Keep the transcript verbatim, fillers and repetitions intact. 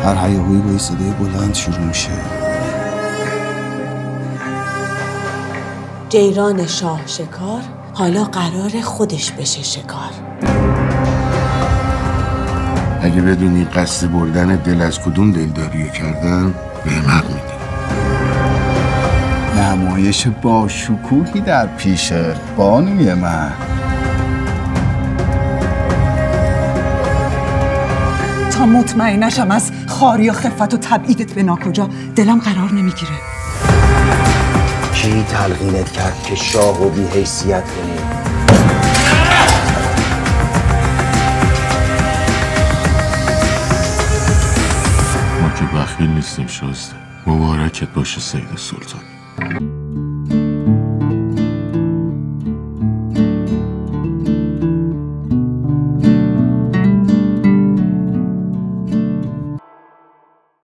هر هیاهویی با یه صدای بلند شروع میشه. جیران شاه شکار حالا قرار خودش بشه شکار. اگه بدونی قصد بردن دل از کدوم دلداریو کردن به حق میدی. نمایش با شکوهی در پیشه بانوی من. تا مطمئن نشم از خاری و خفت و تبعیدت به ناکجا دلم قرار نمیگیره. کی تلقینت کرد که شاه و بی حیثیت کنی؟ ما که بخیل نیستیم شازده. مبارکت باشه سید سلطان.